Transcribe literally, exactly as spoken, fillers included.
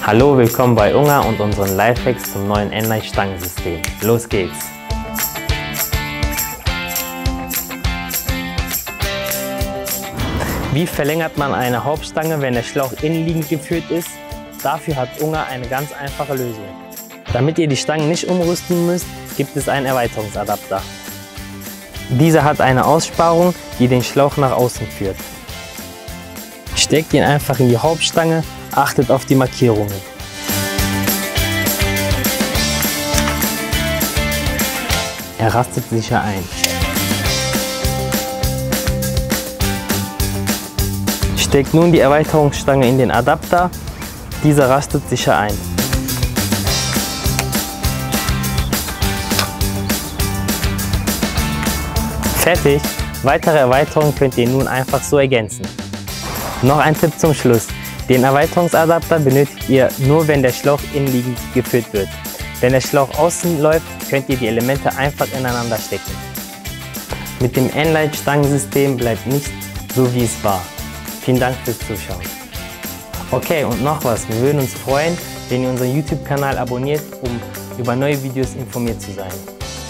Hallo, willkommen bei Ungar und unseren Lifehacks zum neuen N-Line-Stangensystem. Los geht's! Wie verlängert man eine Hauptstange, wenn der Schlauch innenliegend geführt ist? Dafür hat Ungar eine ganz einfache Lösung. Damit ihr die Stangen nicht umrüsten müsst, gibt es einen Erweiterungsadapter. Dieser hat eine Aussparung, die den Schlauch nach außen führt. Steckt ihn einfach in die Hauptstange, achtet auf die Markierungen. Er rastet sicher ein. Steckt nun die Erweiterungsstange in den Adapter, dieser rastet sicher ein. Fertig! Weitere Erweiterungen könnt ihr nun einfach so ergänzen. Noch ein Tipp zum Schluss. Den Erweiterungsadapter benötigt ihr nur, wenn der Schlauch innenliegend geführt wird. Wenn der Schlauch außen läuft, könnt ihr die Elemente einfach ineinander stecken. Mit dem N-Line-Stangensystem bleibt nichts so, wie es war. Vielen Dank fürs Zuschauen. Okay, und noch was. Wir würden uns freuen, wenn ihr unseren YouTube-Kanal abonniert, um über neue Videos informiert zu sein.